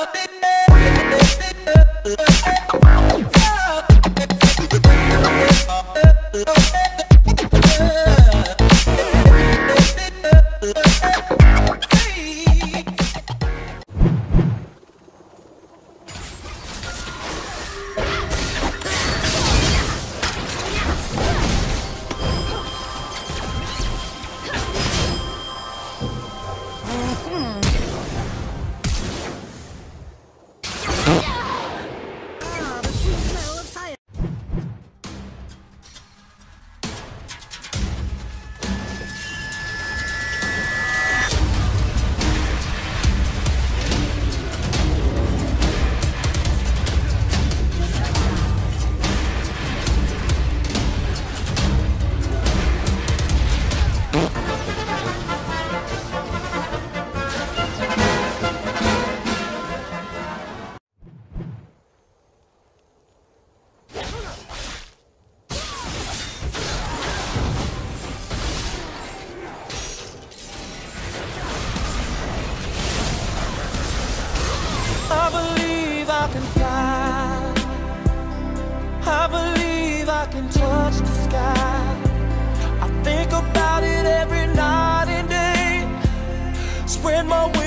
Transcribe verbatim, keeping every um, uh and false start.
I believe I can fly. I believe I can touch the sky. I think about it every night and day. Spread my